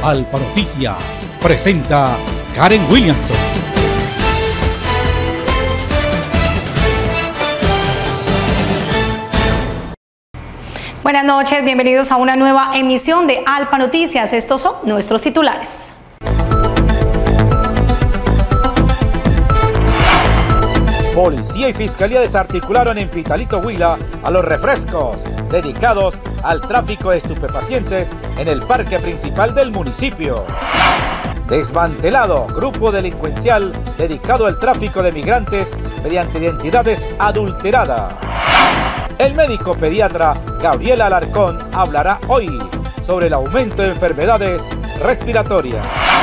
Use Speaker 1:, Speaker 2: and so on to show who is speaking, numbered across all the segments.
Speaker 1: Alfa Noticias presenta Karen Williamson.
Speaker 2: Buenas noches, bienvenidos a una nueva emisión de Alfa Noticias. Estos son nuestros titulares.
Speaker 3: Policía y Fiscalía desarticularon en Pitalito, Huila, a los refrescos dedicados al tráfico de estupefacientes en el parque principal del municipio. Desmantelado grupo delincuencial dedicado al tráfico de migrantes mediante identidades adulteradas. El médico pediatra Gabriel Alarcón hablará hoy sobre el aumento de enfermedades respiratorias.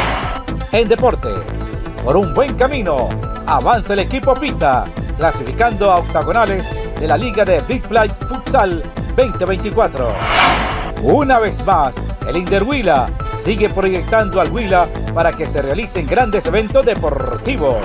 Speaker 3: En deportes, por un buen camino, avanza el equipo Pita, clasificando a octagonales de la Liga de Big Play Futsal 2024. Una vez más, el Inder Huila sigue proyectando al Huila para que se realicen grandes eventos deportivos.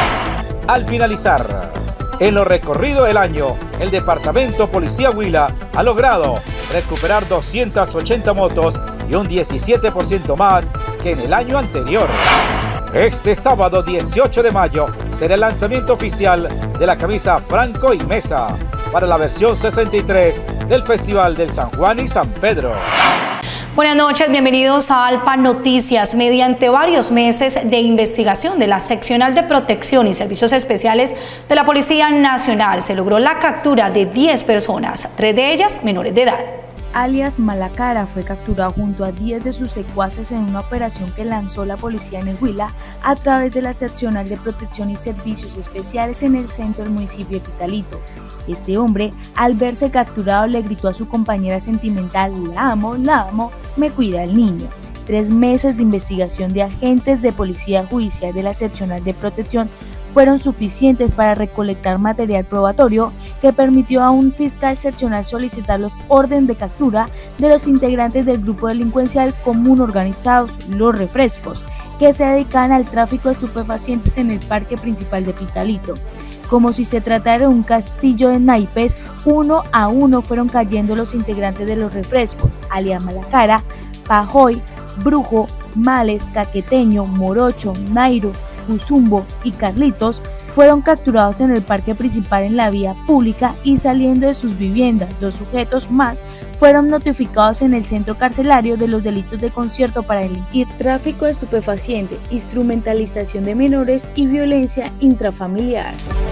Speaker 3: Al finalizar, en lo recorrido del año, el Departamento Policía Huila ha logrado recuperar 280 motos y un 17% más que en el año anterior. Este sábado 18 de mayo será el lanzamiento oficial de la camisa Franco y Mesa para la versión 63 del Festival del San Juan y San Pedro.
Speaker 2: Buenas noches, bienvenidos a Alfa Noticias. Mediante varios meses de investigación de la Seccional de Protección y Servicios Especiales de la Policía Nacional, se logró la captura de 10 personas, 3 de ellas menores de edad.
Speaker 4: Alias Malacara fue capturado junto a 10 de sus secuaces en una operación que lanzó la policía en el Huila a través de la Seccional de Protección y Servicios Especiales en el centro del municipio de Pitalito. Este hombre, al verse capturado, le gritó a su compañera sentimental: la amo, me cuida el niño. 3 meses de investigación de agentes de policía judicial de la Seccional de Protección fueron suficientes para recolectar material probatorio que permitió a un fiscal seccional solicitar los órdenes de captura de los integrantes del grupo delincuencial común organizados, los refrescos, que se dedican al tráfico de estupefacientes en el parque principal de Pitalito. Como si se tratara de un castillo de naipes, uno a uno fueron cayendo los integrantes de los refrescos, alias Malacara, Pajoy, Brujo, Males, Caqueteño, Morocho, Nairo, Cuzumbo y Carlitos fueron capturados en el parque principal en la vía pública y saliendo de sus viviendas. 2 sujetos más fueron notificados en el centro carcelario de los delitos de concierto para delinquir, tráfico de estupefacientes, instrumentalización de menores y violencia intrafamiliar.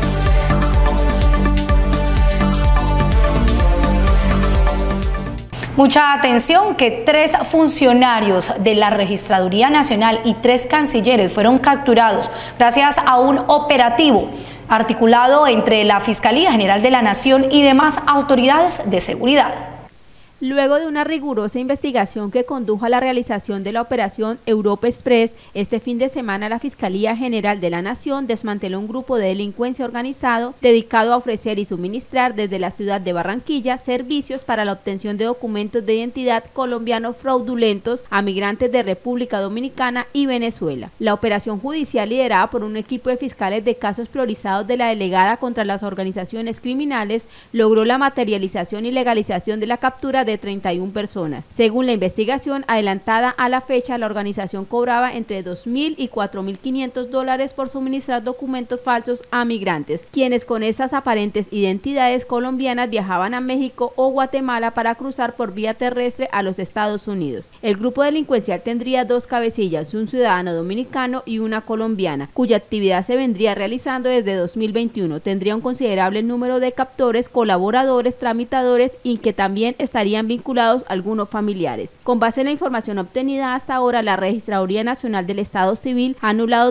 Speaker 2: Mucha atención que 3 funcionarios de la Registraduría Nacional y 3 cancilleres fueron capturados gracias a un operativo articulado entre la Fiscalía General de la Nación y demás autoridades de seguridad.
Speaker 5: Luego de una rigurosa investigación que condujo a la realización de la operación Europa Express, este fin de semana la Fiscalía General de la Nación desmanteló un grupo de delincuencia organizado dedicado a ofrecer y suministrar desde la ciudad de Barranquilla servicios para la obtención de documentos de identidad colombianos fraudulentos a migrantes de República Dominicana y Venezuela. La operación judicial, liderada por un equipo de fiscales de casos priorizados de la Delegada contra las Organizaciones Criminales, logró la materialización y legalización de la captura de 31 personas. Según la investigación adelantada a la fecha, la organización cobraba entre $2.000 y $4.500 por suministrar documentos falsos a migrantes, quienes con estas aparentes identidades colombianas viajaban a México o Guatemala para cruzar por vía terrestre a los Estados Unidos. El grupo delincuencial tendría 2 cabecillas, un ciudadano dominicano y una colombiana, cuya actividad se vendría realizando desde 2021. Tendría un considerable número de captores, colaboradores, tramitadores y que también estarían vinculados a algunos familiares. Con base en la información obtenida hasta ahora, la Registraduría Nacional del Estado Civil ha anulado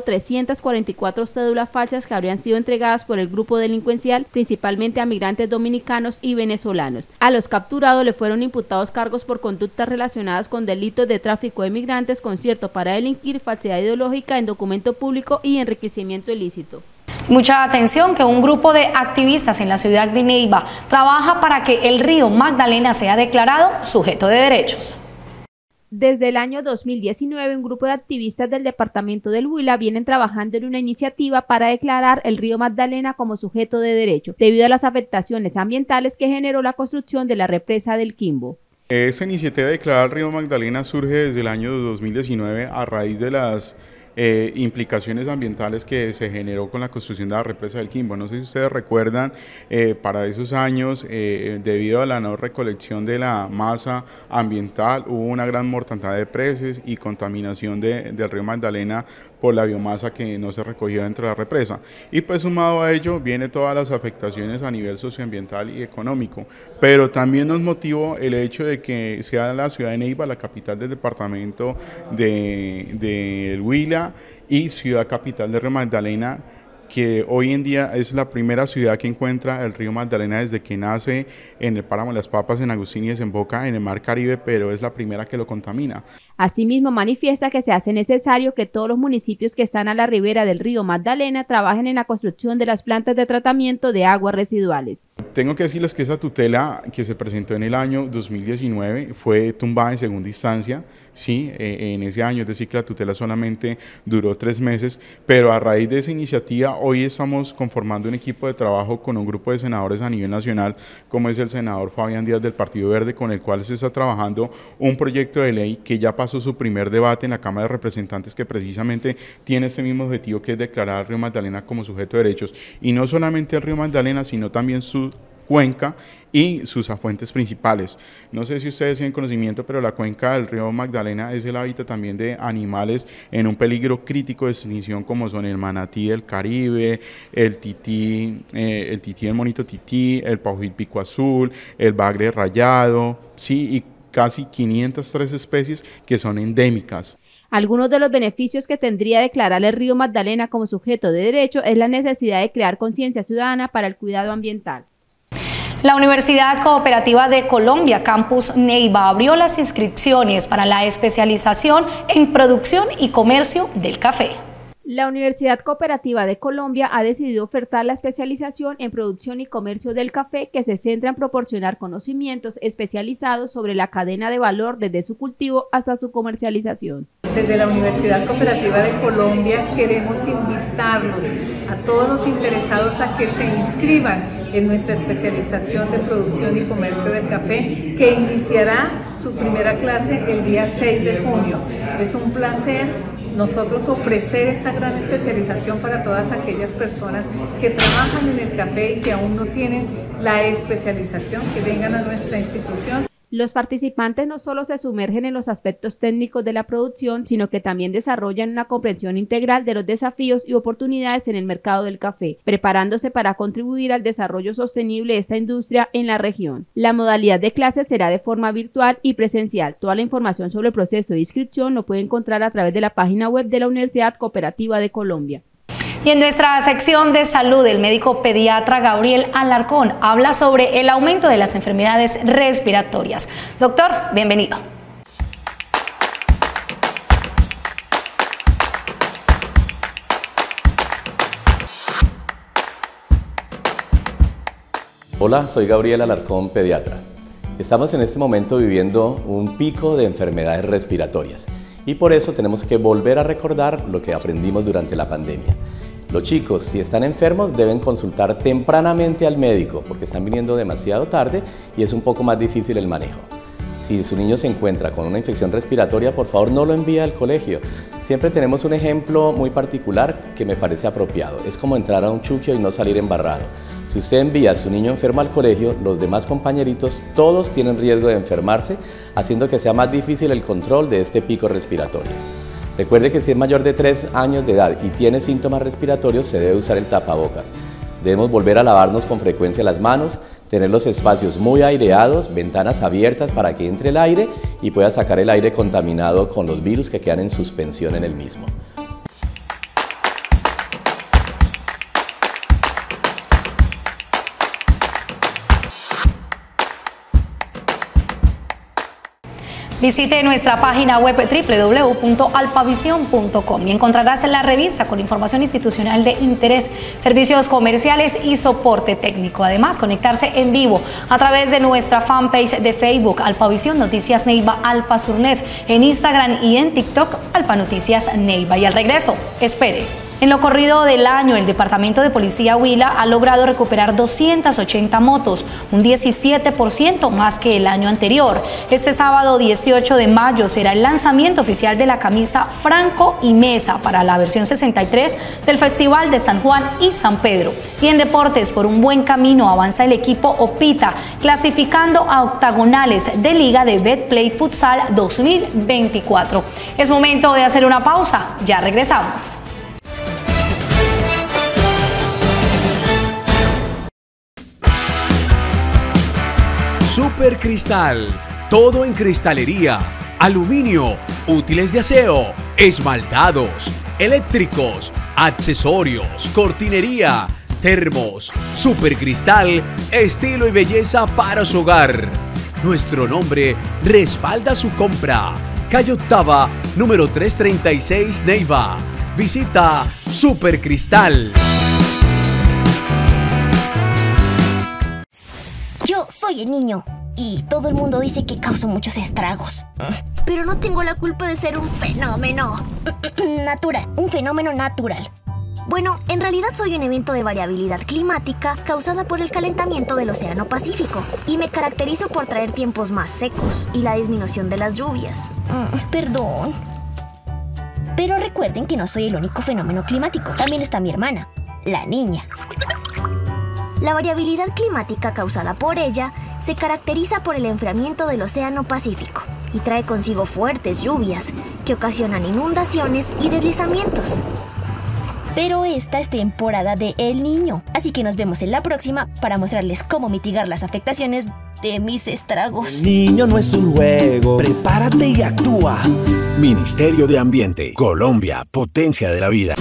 Speaker 5: 344 cédulas falsas que habrían sido entregadas por el grupo delincuencial, principalmente a migrantes dominicanos y venezolanos. A los capturados le fueron imputados cargos por conductas relacionadas con delitos de tráfico de migrantes, concierto para delinquir, falsedad ideológica en documento público y enriquecimiento ilícito.
Speaker 2: Mucha atención que un grupo de activistas en la ciudad de Neiva trabaja para que el río Magdalena sea declarado sujeto de derechos.
Speaker 5: Desde el año 2019, un grupo de activistas del departamento del Huila vienen trabajando en una iniciativa para declarar el río Magdalena como sujeto de derecho, debido a las afectaciones ambientales que generó la construcción de la represa del Quimbo.
Speaker 6: Esta iniciativa de declarar el río Magdalena surge desde el año 2019 a raíz de las implicaciones ambientales que se generó con la construcción de la represa del Quimbo. No sé si ustedes recuerdan, para esos años, debido a la no recolección de la masa ambiental, hubo una gran mortandad de peces y contaminación del río Magdalena por la biomasa que no se recogió dentro de la represa. Y pues sumado a ello, viene todas las afectaciones a nivel socioambiental y económico, pero también nos motivó el hecho de que sea la ciudad de Neiva, la capital del departamento del Huila, y ciudad capital de río Magdalena, que hoy en día es la primera ciudad que encuentra el río Magdalena desde que nace en el páramo de Las Papas, en Agustín, y desemboca en el mar Caribe, pero es la primera que lo contamina.
Speaker 5: Asimismo, manifiesta que se hace necesario que todos los municipios que están a la ribera del río Magdalena trabajen en la construcción de las plantas de tratamiento de aguas residuales.
Speaker 6: Tengo que decirles que esa tutela que se presentó en el año 2019 fue tumbada en segunda instancia, sí, en ese año, es decir, que la tutela solamente duró 3 meses, pero a raíz de esa iniciativa hoy estamos conformando un equipo de trabajo con un grupo de senadores a nivel nacional, como es el senador Fabián Díaz del Partido Verde, con el cual se está trabajando un proyecto de ley que ya pasó su primer debate en la Cámara de Representantes, que precisamente tiene este mismo objetivo, que es declarar al río Magdalena como sujeto de derechos, y no solamente el río Magdalena, sino también su cuenca y sus afluentes principales. No sé si ustedes tienen conocimiento, pero la cuenca del río Magdalena es el hábitat también de animales en un peligro crítico de extinción, como son el manatí del Caribe, el tití, el monito tití, el paujil pico azul, el bagre rayado, sí, y casi 503 especies que son endémicas.
Speaker 5: Algunos de los beneficios que tendría declarar el río Magdalena como sujeto de derecho es la necesidad de crear conciencia ciudadana para el cuidado ambiental.
Speaker 2: La Universidad Cooperativa de Colombia, Campus Neiva, abrió las inscripciones para la especialización en producción y comercio del café.
Speaker 5: La Universidad Cooperativa de Colombia ha decidido ofertar la especialización en producción y comercio del café, que se centra en proporcionar conocimientos especializados sobre la cadena de valor desde su cultivo hasta su comercialización.
Speaker 7: Desde la Universidad Cooperativa de Colombia queremos invitarlos a todos los interesados a que se inscriban en nuestra especialización de producción y comercio del café, que iniciará su primera clase el día 6 de junio. Es un placer nosotros ofrecer esta gran especialización para todas aquellas personas que trabajan en el café y que aún no tienen la especialización, que vengan a nuestra institución.
Speaker 5: Los participantes no solo se sumergen en los aspectos técnicos de la producción, sino que también desarrollan una comprensión integral de los desafíos y oportunidades en el mercado del café, preparándose para contribuir al desarrollo sostenible de esta industria en la región. La modalidad de clases será de forma virtual y presencial. Toda la información sobre el proceso de inscripción lo puede encontrar a través de la página web de la Universidad Cooperativa de Colombia.
Speaker 2: Y en nuestra sección de salud, el médico pediatra Gabriel Alarcón habla sobre el aumento de las enfermedades respiratorias. Doctor, bienvenido.
Speaker 8: Hola, soy Gabriel Alarcón, pediatra. Estamos en este momento viviendo un pico de enfermedades respiratorias y por eso tenemos que volver a recordar lo que aprendimos durante la pandemia. Los chicos, si están enfermos, deben consultar tempranamente al médico porque están viniendo demasiado tarde y es un poco más difícil el manejo. Si su niño se encuentra con una infección respiratoria, por favor no lo envíe al colegio. Siempre tenemos un ejemplo muy particular que me parece apropiado. Es como entrar a un chuquio y no salir embarrado. Si usted envía a su niño enfermo al colegio, los demás compañeritos todos tienen riesgo de enfermarse, haciendo que sea más difícil el control de este pico respiratorio. Recuerde que si es mayor de 3 años de edad y tiene síntomas respiratorios, se debe usar el tapabocas. Debemos volver a lavarnos con frecuencia las manos, tener los espacios muy aireados, ventanas abiertas para que entre el aire y pueda sacar el aire contaminado con los virus que quedan en suspensión en el mismo.
Speaker 2: Visite nuestra página web www.alpavision.com y encontrarás la revista con información institucional de interés, servicios comerciales y soporte técnico. Además, conectarse en vivo a través de nuestra fanpage de Facebook, Alpavisión Noticias Neiva Alpa Surnef, en Instagram y en TikTok, Alpa Noticias Neiva. Y al regreso, espere En lo corrido del año, el Departamento de Policía Huila ha logrado recuperar 280 motos, un 17% más que el año anterior. Este sábado 18 de mayo será el lanzamiento oficial de la camisa Franco y Mesa para la versión 63 del Festival de San Juan y San Pedro. Y en deportes, por un buen camino avanza el equipo Opita, clasificando a octagonales de Liga de Betplay Futsal 2024. Es momento de hacer una pausa, ya regresamos.
Speaker 9: Super Cristal, todo en cristalería, aluminio, útiles de aseo, esmaltados, eléctricos, accesorios, cortinería, termos. Super Cristal, estilo y belleza para su hogar. Nuestro nombre respalda su compra. Calle Octava, número 336, Neiva. Visita Super Cristal.
Speaker 10: Yo soy el niño y todo el mundo dice que causo muchos estragos. Pero no tengo la culpa de ser un fenómeno natural, un fenómeno natural. Bueno, en realidad soy un evento de variabilidad climática causada por el calentamiento del Océano Pacífico y me caracterizo por traer tiempos más secos y la disminución de las lluvias. Perdón. Pero recuerden que no soy el único fenómeno climático. También está mi hermana, la niña. La variabilidad climática causada por ella se caracteriza por el enfriamiento del Océano Pacífico y trae consigo fuertes lluvias que ocasionan inundaciones y deslizamientos. Pero esta es temporada de El Niño, así que nos vemos en la próxima para mostrarles cómo mitigar las afectaciones de mis estragos.
Speaker 11: El niño no es un juego, prepárate y actúa. Ministerio de Ambiente, Colombia, potencia de la vida.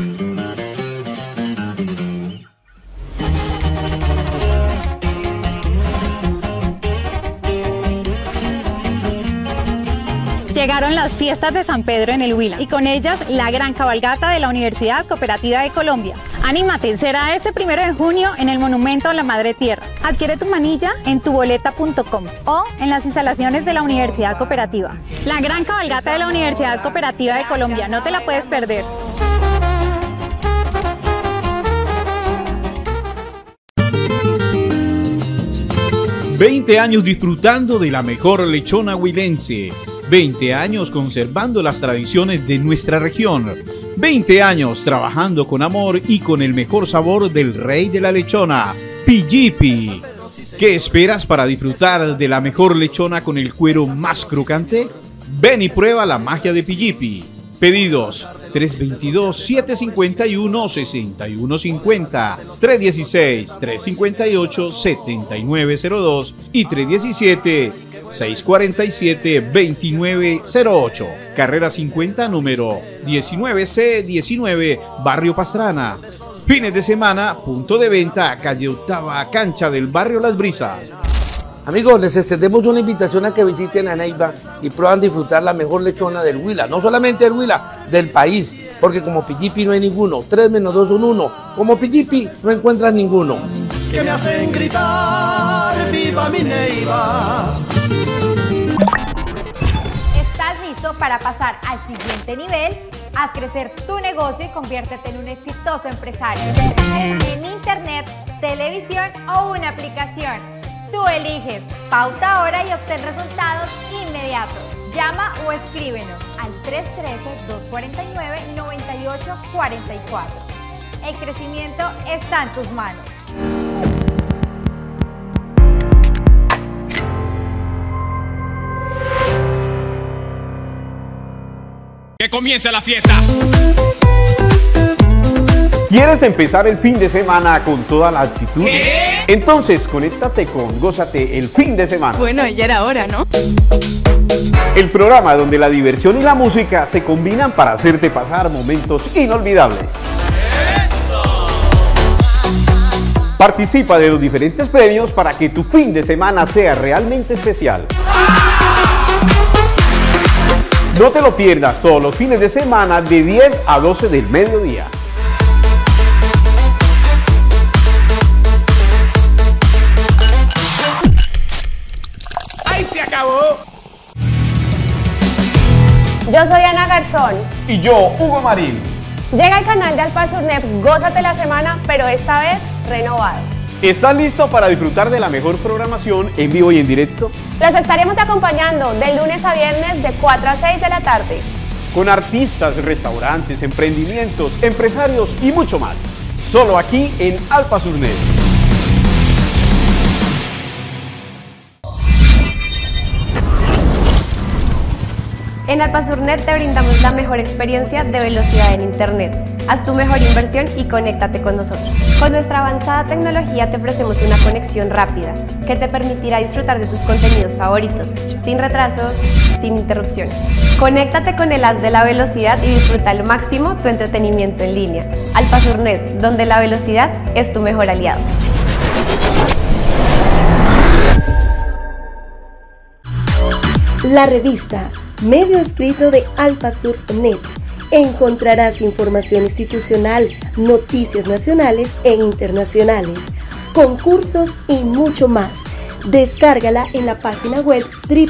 Speaker 12: Llegaron las fiestas de San Pedro en el Huila y con ellas la gran cabalgata de la Universidad Cooperativa de Colombia. ¡Anímate! Será este 1 de junio en el Monumento a la Madre Tierra. Adquiere tu manilla en tuboleta.com o en las instalaciones de la Universidad Cooperativa. La gran cabalgata de la Universidad Cooperativa de Colombia, no te la puedes perder.
Speaker 1: ...20 años disfrutando de la mejor lechona huilense... 20 años conservando las tradiciones de nuestra región. 20 años trabajando con amor y con el mejor sabor del rey de la lechona, Pijipi. ¿Qué esperas para disfrutar de la mejor lechona con el cuero más crocante? Ven y prueba la magia de Pijipi. Pedidos 322-751-6150, 316-358-7902 y 317-647-2908. Carrera 50, número 19C19, Barrio Pastrana. Fines de semana, punto de venta, calle Octava, cancha del barrio Las Brisas.
Speaker 13: Amigos, les extendemos una invitación a que visiten a Neiva y prueban disfrutar la mejor lechona del Huila, no solamente del Huila, del país, porque como Pijipi no hay ninguno, 3 menos 2 son 1, como Pijipi no encuentras ninguno.
Speaker 14: Que me hacen gritar, viva mi Neiva.
Speaker 15: ¿Estás listo para pasar al siguiente nivel? Haz crecer tu negocio y conviértete en un exitoso empresario. En internet, televisión o una aplicación. Tú eliges. Pauta ahora y obtén resultados inmediatos. Llama o escríbenos al 313-249-9844. El crecimiento está en tus manos.
Speaker 1: ¡Que comience la fiesta!
Speaker 16: ¿Quieres empezar el fin de semana con toda la actitud? ¿Qué? Entonces, conéctate con Gózate el fin de semana.
Speaker 17: Bueno, ya era hora, ¿no?
Speaker 16: El programa donde la diversión y la música se combinan para hacerte pasar momentos inolvidables. ¡Eso! Participa de los diferentes premios para que tu fin de semana sea realmente especial. No te lo pierdas todos los fines de semana de 10 a 12 del mediodía.
Speaker 1: ¡Ahí se acabó!
Speaker 18: Yo soy Ana Garzón.
Speaker 16: Y yo, Hugo Marín.
Speaker 17: Llega al canal de Alpasurnet, gózate la semana, pero esta vez renovado.
Speaker 16: ¿Estás listo para disfrutar de la mejor programación en vivo y en directo?
Speaker 17: Los estaremos acompañando de lunes a viernes de 4 a 6 de la tarde.
Speaker 16: Con artistas, restaurantes, emprendimientos, empresarios y mucho más. Solo aquí en Alpasurnet.
Speaker 18: En Alpasurnet te brindamos la mejor experiencia de velocidad en Internet. Haz tu mejor inversión y conéctate con nosotros. Con nuestra avanzada tecnología te ofrecemos una conexión rápida que te permitirá disfrutar de tus contenidos favoritos, sin retrasos, sin interrupciones. Conéctate con el haz de la velocidad y disfruta al máximo tu entretenimiento en línea. Alpasurnet, donde la velocidad es tu mejor aliado.
Speaker 19: La revista, medio escrito de Alpasurnet. Encontrarás información institucional, noticias nacionales e internacionales, concursos y mucho más. Descárgala en la página web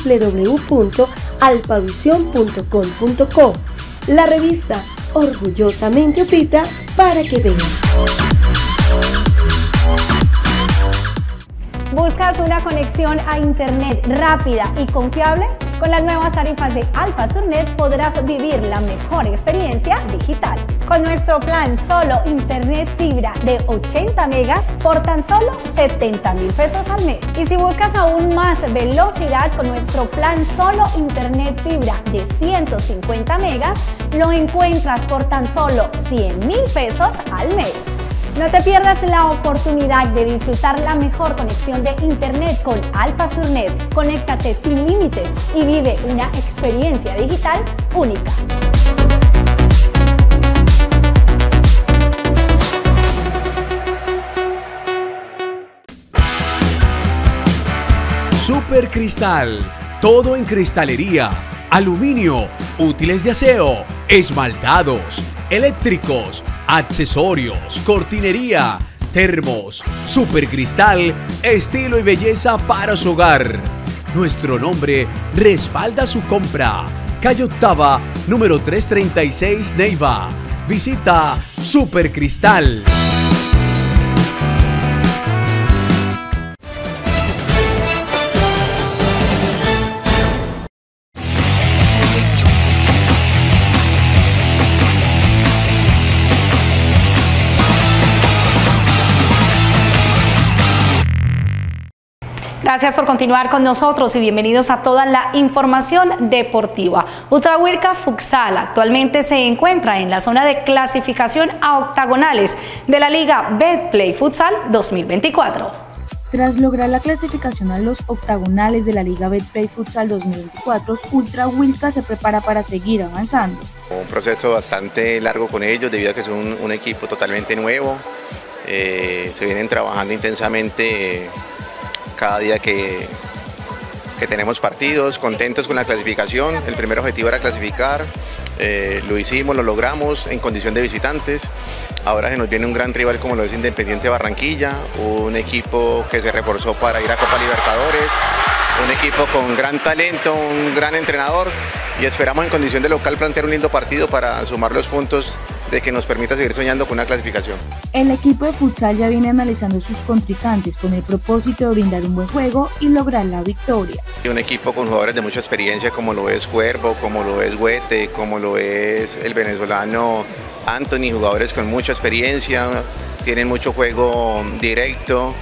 Speaker 19: www.alpavision.com.co. La revista, orgullosamente opita para que vean.
Speaker 2: ¿Buscas una conexión a internet rápida y confiable? Con las nuevas tarifas de Alpasurnet podrás vivir la mejor experiencia digital. Con nuestro plan solo internet fibra de 80 megas por tan solo 70.000 pesos al mes. Y si buscas aún más velocidad con nuestro plan solo internet fibra de 150 megas, lo encuentras por tan solo 100.000 pesos al mes. No te pierdas la oportunidad de disfrutar la mejor conexión de internet con Alpasurnet. Conéctate sin límites y vive una experiencia digital única.
Speaker 9: Super Cristal, todo en cristalería, aluminio, útiles de aseo, esmaltados, eléctricos, accesorios, cortinería, termos. Super Cristal, estilo y belleza para su hogar. Nuestro nombre respalda su compra. Calle Octava, número 336, Neiva. Visita Super Cristal.
Speaker 2: Gracias por continuar con nosotros y bienvenidos a toda la información deportiva. Utrahuilca Futsal actualmente se encuentra en la zona de clasificación a octagonales de la Liga Betplay Futsal 2024.
Speaker 4: Tras lograr la clasificación a los octagonales de la Liga Betplay Futsal 2024, Utrahuilca se prepara para seguir avanzando.
Speaker 20: Un proceso bastante largo con ellos debido a que son un equipo totalmente nuevo. Se vienen trabajando intensamente cada día que tenemos partidos, contentos con la clasificación. El primer objetivo era clasificar, lo hicimos, lo logramos en condición de visitantes. Ahora se nos viene un gran rival como lo es Independiente Barranquilla, un equipo que se reforzó para ir a Copa Libertadores, un equipo con gran talento, un gran entrenador, y esperamos en condición de local plantear un lindo partido para sumar los puntos de que nos permita seguir soñando con una clasificación.
Speaker 4: El equipo de futsal ya viene analizando sus contrincantes con el propósito de brindar un buen juego y lograr la victoria.
Speaker 20: Un equipo con jugadores de mucha experiencia como lo es Cuervo, como lo es Huete, como lo es el venezolano Anthony, jugadores con mucha experiencia, tienen mucho juego directo,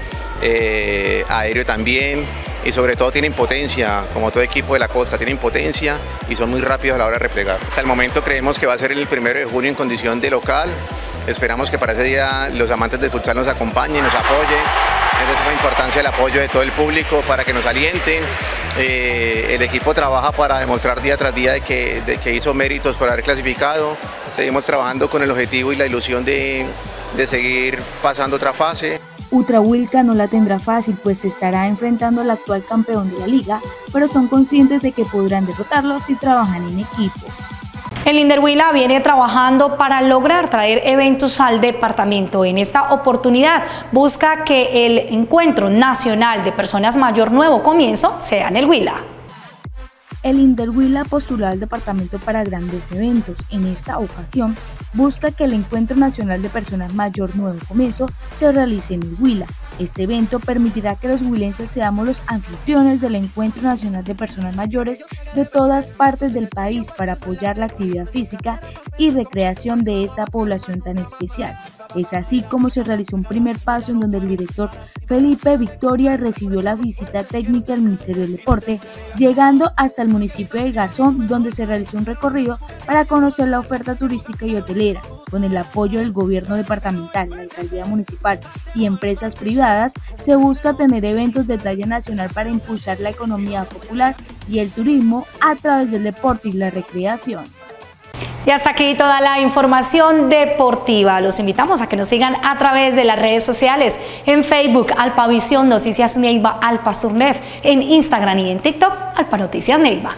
Speaker 20: aéreo también, y sobre todo tienen potencia, como todo equipo de la costa, tienen potencia y son muy rápidos a la hora de replegar. Hasta el momento creemos que va a ser el 1 de junio en condición de local. Esperamos que para ese día los amantes del futsal nos acompañen, nos apoyen. Es de suma importancia el apoyo de todo el público para que nos alienten. El equipo trabaja para demostrar día tras día de que hizo méritos por haber clasificado. Seguimos trabajando con el objetivo y la ilusión de seguir pasando otra fase.
Speaker 4: Utrahuilca no la tendrá fácil, pues se estará enfrentando al actual campeón de la liga, pero son conscientes de que podrán derrotarlo si trabajan en equipo.
Speaker 2: El Inderhuila viene trabajando para lograr traer eventos al departamento. En esta oportunidad busca que el Encuentro Nacional de Personas Mayor Nuevo Comienzo sea en el Huila.
Speaker 4: El Inderhuila postuló al departamento para grandes eventos. En esta ocasión, busca que el Encuentro Nacional de Personas Mayor Nuevo Comienzo se realice en el Huila. Este evento permitirá que los huilenses seamos los anfitriones del Encuentro Nacional de Personas Mayores de todas partes del país para apoyar la actividad física y recreación de esta población tan especial. Es así como se realizó un primer paso en donde el director Felipe Victoria recibió la visita técnica del Ministerio del Deporte, llegando hasta el municipio de Garzón, donde se realizó un recorrido para conocer la oferta turística y hotelera. Con el apoyo del gobierno departamental, la alcaldía municipal y empresas privadas, se busca tener eventos de talla nacional para impulsar la economía popular y el turismo a través del deporte y la recreación.
Speaker 2: Y hasta aquí toda la información deportiva. Los invitamos a que nos sigan a través de las redes sociales, en Facebook, Alpavisión Noticias Neiva, Alpa Surnef, en Instagram y en TikTok, Alpa Noticias Neiva.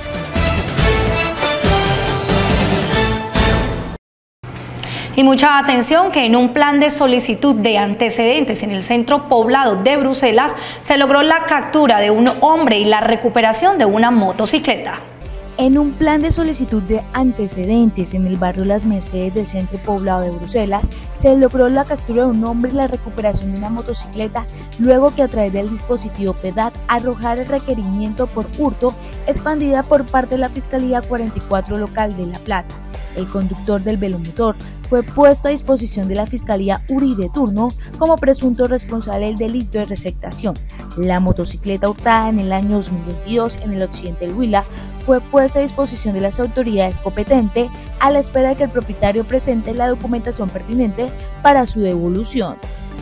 Speaker 2: Y mucha atención que en un plan de solicitud de antecedentes en el centro poblado de Bruselas se logró la captura de un hombre y la recuperación de una motocicleta.
Speaker 4: En un plan de solicitud de antecedentes en el barrio Las Mercedes del centro poblado de Bruselas, se logró la captura de un hombre y la recuperación de una motocicleta luego que a través del dispositivo PEDAT arrojara el requerimiento por hurto expandida por parte de la Fiscalía 44 local de La Plata. El conductor del velomotor fue puesto a disposición de la Fiscalía URI de turno como presunto responsable del delito de receptación. La motocicleta hurtada en el año 2022 en el occidente del Huila fue puesta a disposición de las autoridades competentes a la espera de que el propietario presente la documentación pertinente para su devolución.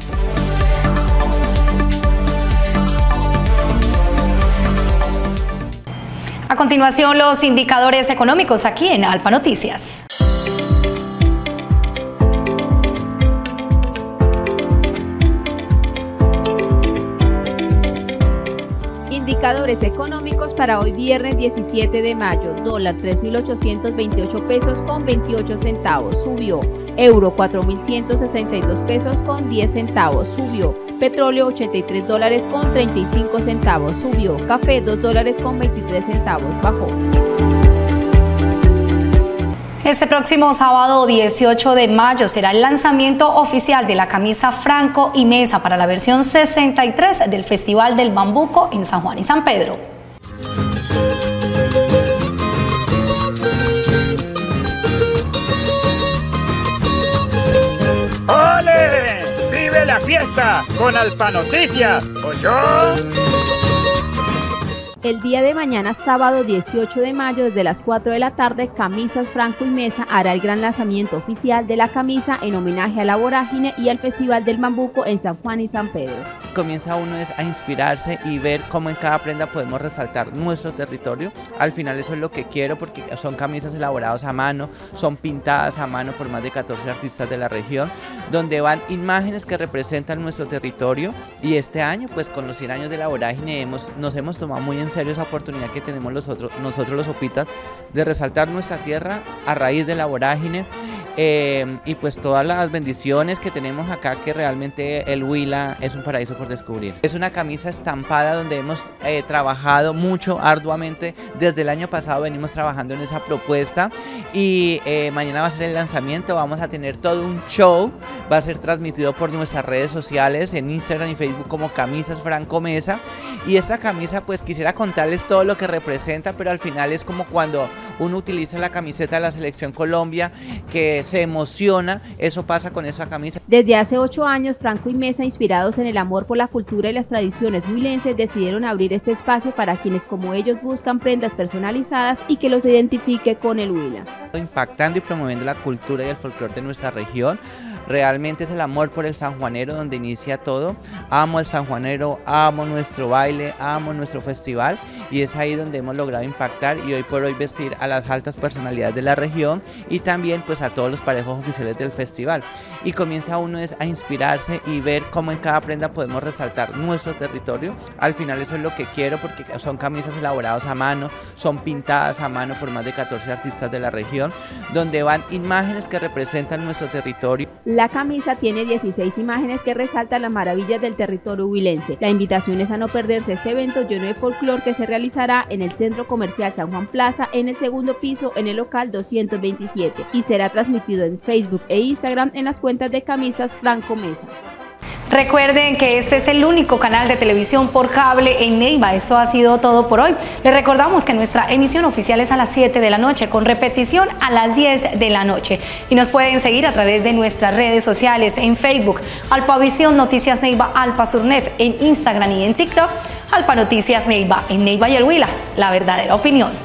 Speaker 2: A continuación, los indicadores económicos aquí en Alpa Noticias.
Speaker 5: Indicadores económicos para hoy viernes 17 de mayo. Dólar 3.828 pesos con 28 centavos, subió. Euro 4.162 pesos con 10 centavos, subió. Petróleo 83 dólares con 35 centavos, subió. Café 2 dólares con 23 centavos, bajó.
Speaker 2: Este próximo sábado 18 de mayo será el lanzamiento oficial de la camisa Franco y Mesa para la versión 63 del Festival del Bambuco en San Juan y San Pedro.
Speaker 3: ¡Ole! ¡Vive la fiesta con Alpa Noticias! ¿Oyó?
Speaker 5: El día de mañana, sábado 18 de mayo, desde las 4 de la tarde, Camisas Franco y Mesa hará el gran lanzamiento oficial de la camisa en homenaje a la Vorágine y al Festival del Bambuco en San Juan y San Pedro.
Speaker 21: Comienza uno a inspirarse y ver cómo en cada prenda podemos resaltar nuestro territorio. Al final eso es lo que quiero, porque son camisas elaboradas a mano, son pintadas a mano por más de 14 artistas de la región, donde van imágenes que representan nuestro territorio. Y este año, pues con los 100 años de la Vorágine, nos hemos tomado muy en serio esa oportunidad que tenemos nosotros los opitas de resaltar nuestra tierra a raíz de la Vorágine. Y pues todas las bendiciones que tenemos acá, que realmente el Huila es un paraíso por descubrir. Es una camisa estampada donde hemos trabajado mucho, arduamente. Desde el año pasado venimos trabajando en esa propuesta y mañana va a ser el lanzamiento. Vamos a tener todo un show, va a ser transmitido por nuestras redes sociales en Instagram y Facebook como Camisas Franco Mesa. Y esta camisa, pues quisiera contarles todo lo que representa, pero al final es como cuando uno utiliza la camiseta de la Selección Colombia, que se emociona. Eso pasa con esa camisa.
Speaker 5: Desde hace 8 años, Franco y Mesa, inspirados en el amor por la cultura y las tradiciones huilenses, decidieron abrir este espacio para quienes como ellos buscan prendas personalizadas y que los identifique con el Huila.
Speaker 21: Impactando y promoviendo la cultura y el folclore de nuestra región. Realmente es el amor por el sanjuanero donde inicia todo. Amo el sanjuanero, amo nuestro baile, amo nuestro festival, y es ahí donde hemos logrado impactar y hoy por hoy vestir a las altas personalidades de la región y también pues a todos los parejos oficiales del festival. Y comienza uno a inspirarse y ver cómo en cada prenda podemos resaltar nuestro territorio. Al final eso es lo que quiero, porque son camisas elaboradas a mano, son pintadas a mano por más de 14 artistas de la región, donde van imágenes que representan nuestro territorio.
Speaker 5: La camisa tiene 16 imágenes que resaltan las maravillas del territorio huilense. La invitación es a no perderse este evento lleno de folclore que se realizará en el Centro Comercial San Juan Plaza, en el segundo piso, en el local 227, y será transmitido en Facebook e Instagram en las cuentas de Camisas Franco Mesa.
Speaker 2: Recuerden que este es el único canal de televisión por cable en Neiva. Esto ha sido todo por hoy. Les recordamos que nuestra emisión oficial es a las 7 de la noche, con repetición a las 10 de la noche. Y nos pueden seguir a través de nuestras redes sociales, en Facebook, Alpavisión Noticias Neiva, Alpa Surnef, en Instagram y en TikTok, Alpa Noticias Neiva, en Neiva y el Huila, la verdadera opinión.